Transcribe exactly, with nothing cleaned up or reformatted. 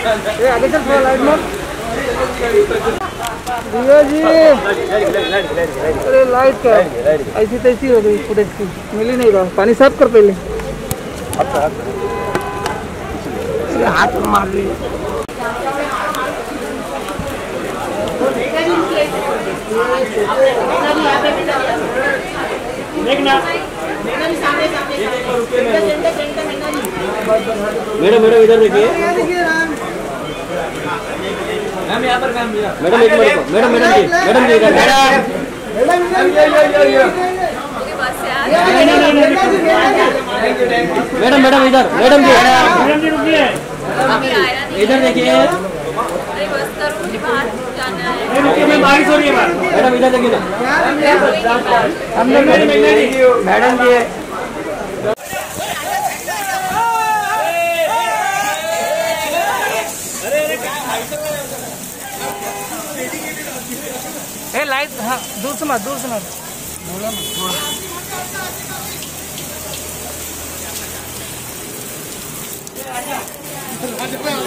ये आगे चल थोड़ा लाइट मार भैया जी। अरे लाइट क्या ऐसी तैसी हो गई, फुटेज की मिल ही नहीं रहा। पानी साफ कर पहले, हाथ मार ली। मैडम मैडम इधर देखिए मैम, यहाँ पर मैम मैडम एक minute madam madam ji madam ji इधर मैडम मैडम इधर मैडम जी मैडम जी रुकिए इधर देखिए। बारिश हो रही है मैडम, इधर देखिए मैडम जी। ए लाइट, हाँ दूर से मत, दूर से मत बोला ना थोड़ा।